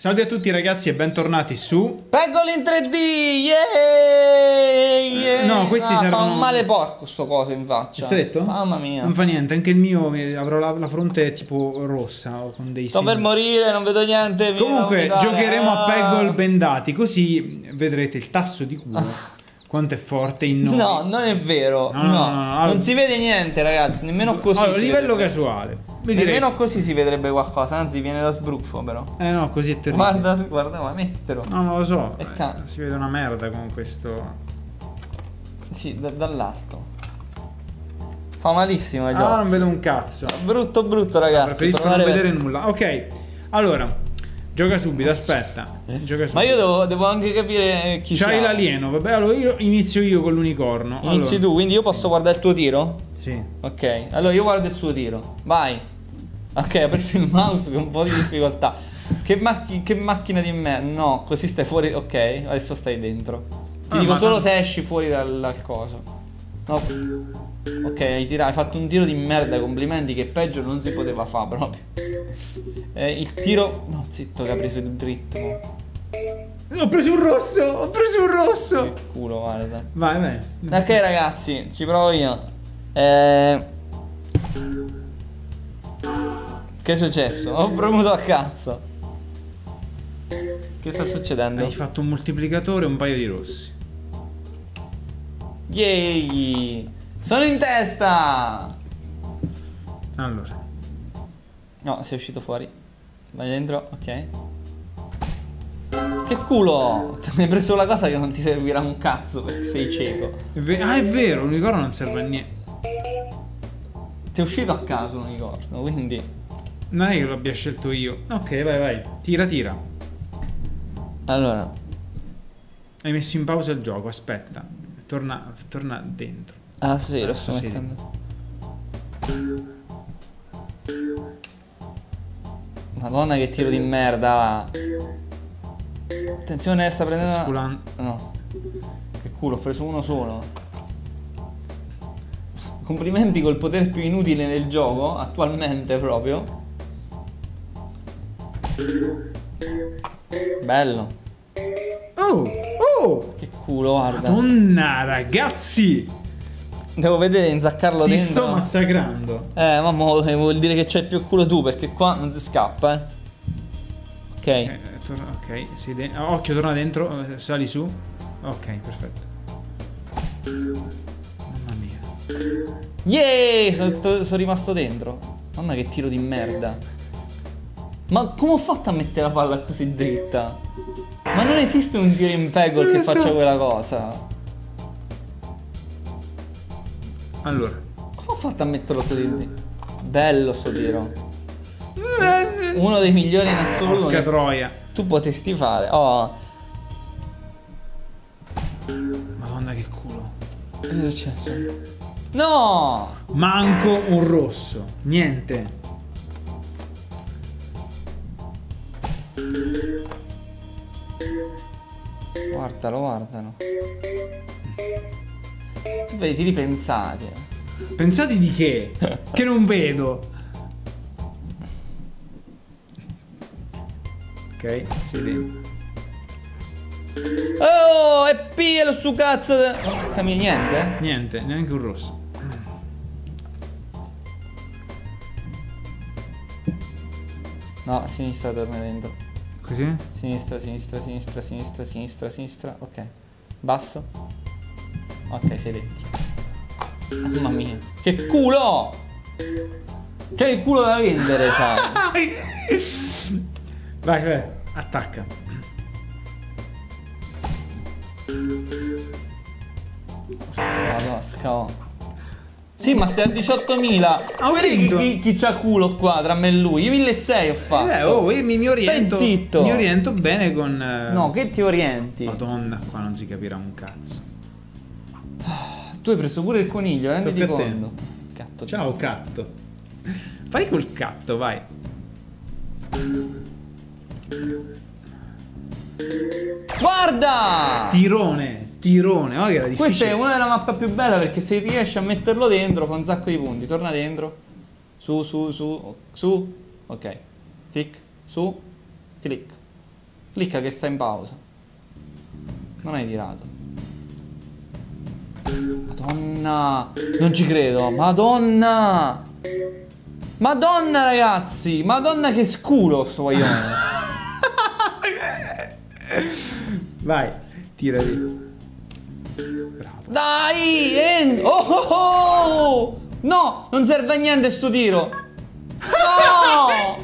Salve a tutti ragazzi e bentornati su Peggle in 3D, yeah! No, questi servono... Fa un male porco sto coso in faccia. È stretto? Mamma mia. Non fa niente, anche il mio avrò la fronte tipo rossa o con dei Sto per morire, non vedo niente. Comunque giocheremo a Peggle bendati, così vedrete il tasso di cuore quanto è forte in noi. No, non è vero. No. Allora... Non si vede niente, ragazzi. Nemmeno così. Allora, livello casuale. Nemmeno così si vedrebbe qualcosa. Anzi, viene da sbruffo, però. No, così è terribile. Guarda, ma mettitelo. No, non lo so. Can... Si vede una merda con questo. Sì, dall'alto. Fa malissimo il gioco. Ah, non vedo un cazzo. Brutto, ragazzi. Preferisco non vedere nulla. Ok, allora. Gioca subito, aspetta. Gioca subito. Ma io devo anche capire chi c'hai l'alieno, vabbè, allora inizio io con l'unicorno. Inizi allora. tu, quindi io posso guardare il tuo tiro? Sì. Ok, allora io guardo il suo tiro. Vai. Ok, ho preso il mouse con un po' di difficoltà. Che macchina di me. No, così stai fuori. Ok, adesso stai dentro. Ti dico solo se esci fuori dal coso. No. Ok, hai fatto un tiro di merda, complimenti, che peggio non si poteva fare proprio. Il tiro... No, zitto che ha preso il ritmo. Ho preso un rosso, Che culo, guarda. Vai. Ok ragazzi, ci provo io. Che è successo? Ho premuto a cazzo. Che sta succedendo? Hai fatto un moltiplicatore e un paio di rossi. Yay! Sono in testa! Allora. No, sei uscito fuori. Vai dentro, ok. Che culo! Mi hai preso la cosa che non ti servirà un cazzo perché sei cieco. È vero, l'unicorno non serve a niente. Ti è uscito a caso l'unicorno, quindi... Non è che l'abbia scelto io. Ok, vai. Tira. Allora. Hai messo in pausa il gioco, aspetta. Torna dentro. Ah sì, lo sto mettendo. Madonna che tiro di merda. Attenzione, sta prendendo... No. Che culo, ho preso uno solo. Complimenti col potere più inutile nel gioco, attualmente proprio. Bello. Oh! Che culo, guarda. Madonna, ragazzi! Devo vedere inzaccarlo dentro. Ti sto massacrando. Mamma, vuol dire che c'hai più culo tu, perché qua non si scappa, Ok. Ok, occhio, torna dentro, sali su. Ok, perfetto. Mamma mia. Yeah! Sono rimasto dentro. Mamma che tiro di merda. Ma come ho fatto a mettere la palla così dritta? Ma non esiste un tiro in Peggle che faccia quella cosa. Allora. Come ho fatto a metterlo così? Bello sto tiro. Uno dei migliori in assoluto. Porca troia. Tu potresti fare. Oh. Madonna che culo. Che è successo? No! Manco un rosso. Niente. Guardalo. Tu vedi tiri pensati. Pensate di che? Che non vedo. Ok, sì, dentro. Oh, e pielo su cazzo. Cambia niente? Niente, neanche un rosso. No, a sinistra torna dentro. Così? Sinistra. Ok. Basso. Ok, sei dentro. Mamma mia. Che culo! C'è il culo da vendere, sai. Vai, attacca. Madonna, scavo. Sì, ma stai a 18.000. Vedi chi c'ha culo qua tra me e lui? Io 1.600 ho fatto. Io mi oriento. Stai zitto. Mi oriento bene con. No, che ti orienti? Madonna, qua non si capirà un cazzo. Tu hai preso pure il coniglio, renditi conto. Catto. Ciao, catto. Fai col catto, vai. Guarda! Tirone. Oh, che era difficile. Questa è una della mappa più bella perché se riesci a metterlo dentro fa un sacco di punti. Torna dentro. Su. Ok. Clic. Su. Clic. Clicca che sta in pausa. Non hai tirato. Madonna. Non ci credo. Madonna. Madonna ragazzi. Madonna che sculo sto guaglione. Vai, tirati. Bravo. Dai. Oh, oh, oh. No. Non serve a niente sto tiro. No.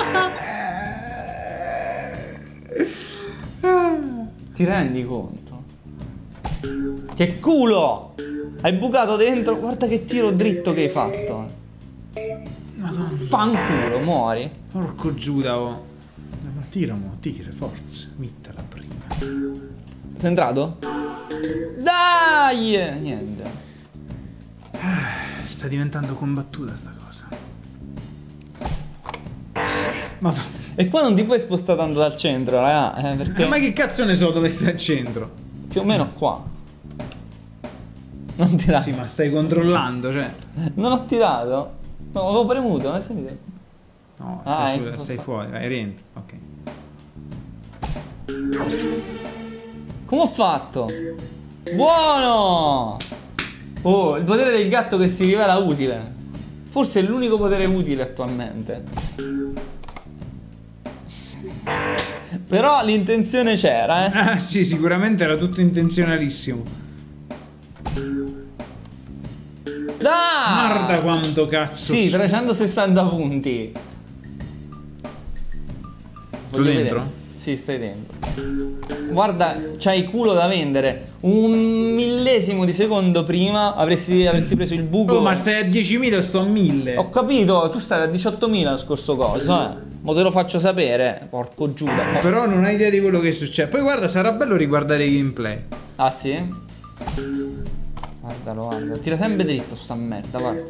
Ti rendi conto? Che culo! Hai bucato dentro. Guarda che tiro dritto che hai fatto. Madonna. Fanculo, muori. Porco Giuda, oh. Ma tira, forza. Mittela prima. Sei entrato? Dai! Niente. Sta diventando combattuta sta cosa. Madonna. E qua non ti puoi spostare tanto dal centro, raga. Perché Ma che cazzo ne so dove stai al centro? più o meno qua. Non tirato. Sì, ma stai controllando, cioè. Non ho tirato. No, avevo premuto, non sentite? No, Ah, stai fuori, vai, rientri. Ok. Come ho fatto? Buono! Oh, il potere del gatto che si rivela utile. Forse è l'unico potere utile attualmente. Però l'intenzione c'era, eh. Ah, sì, sicuramente era tutto intenzionalissimo. Dai! Guarda quanto cazzo. Sì, 360 punti. Tu dentro? Vedere. Sì, stai dentro. Guarda, c'hai culo da vendere. Un millesimo di secondo prima avresti preso il buco. Oh, ma stai a 10.000, sto a 1.000. Ho capito, tu stai a 18.000 lo scorso coso, eh. Ma te lo faccio sapere. Porco Giuda. Però non hai idea di quello che succede. Poi guarda, sarà bello riguardare i gameplay. Ah sì? Guardalo, guarda. Tira sempre dritto sta merda, guarda.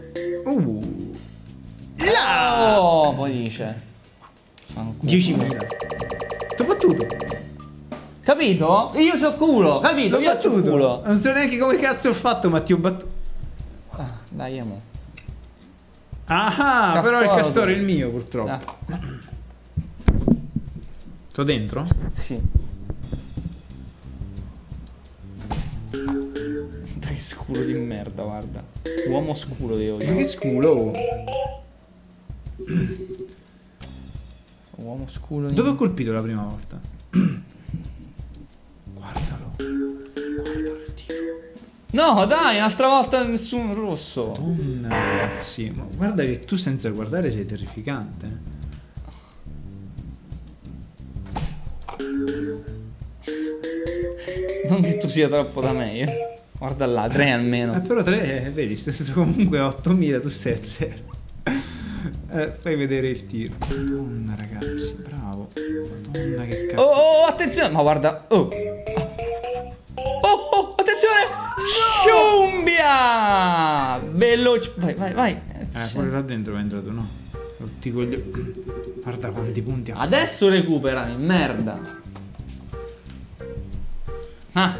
Oh, poi dice. 10.000. T'ho battuto. Capito? Io c'ho culo, capito? L'ho Io c'ho battuto. culo. Non so neanche come cazzo ho fatto, ma ti ho battuto. Ah, dai, amo. Ah, però il Castoro. castoro è il mio, purtroppo. Ah, Sto dentro? sì. Che sculo di merda, guarda. Uomo sculo devo Ma dire. che sculo. Uomo sculo di... Dove ho colpito la prima volta? Guardalo. Guardalo il tiro. No, dai, un'altra volta nessun rosso. Madonna, ragazzi. Ma guarda che tu senza guardare sei terrificante. Non che tu sia troppo da me, guarda là, 3 almeno. Però 3, vedi, stesso comunque 8.000, tu stai a 0. Fai vedere il tiro. Madonna, ragazzi, bravo. Madonna, che cazzo. Oh, attenzione! Ma guarda, oh, attenzione! Sciumbia! Veloce, vai. Pure là dentro è entrato, no? Tutti guarda quanti punti ha fatto. Adesso recuperami, merda. Ah.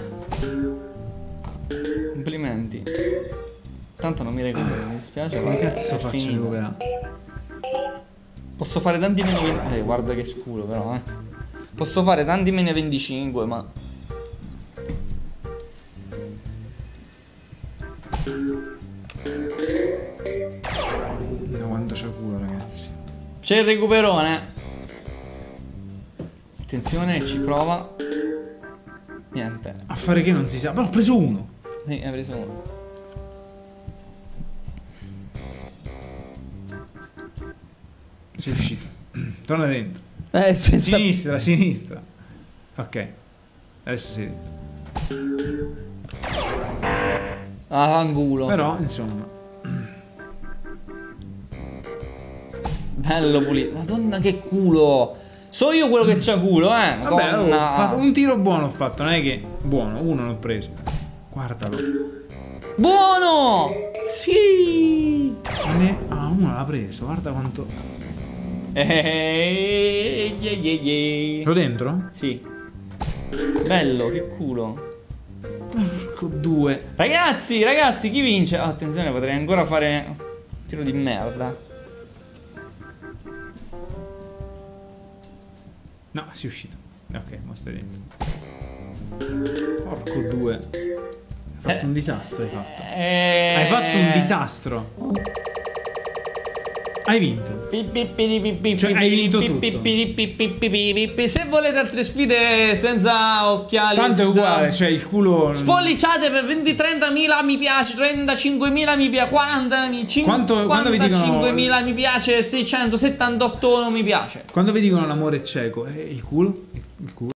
Complimenti. Tanto non mi recupero, mi dispiace, ma Come cazzo è faccio a finita. recuperare? Posso fare tanti meno 20. Guarda che sculo però, Posso fare tanti meno 25, ma No, quanto c'ha culo, ragazzi. c'è il recuperone. Attenzione, ci prova. Niente. A fare che non si sa. Ma ho preso uno. Sì, hai preso uno. Sei uscito. Torna dentro. Senza... Sinistra. Ok. Adesso sei dentro. Ah, angulo. Però, insomma. Bello pulito. Madonna che culo. So io quello che c'ha culo, Vabbè, Madonna. ho fatto un tiro buono ho fatto, non è che buono, uno l'ho preso. Guardalo. Buono! Sì! Uno l'ha preso, guarda quanto. Lo dentro? Sì. Bello, che culo. Porco due. Ragazzi, chi vince? Oh, attenzione, potrei ancora fare un tiro di merda. No, si è uscito. Ok, mo stai dentro. Porco due. Hai fatto un disastro, hai fatto. Hai fatto un disastro. Hai vinto. Cioè, hai vinto tutto. Se volete altre sfide senza occhiali, Tanto è senza- uguale, cioè il culo. Spolliciate per 20-30.000 mi piace, 35.000 mi piace, 40.000, Quando vi dicono- 55.000 mi piace, 678 non mi piace. Quando vi dicono l'amore è cieco, il culo? Il culo?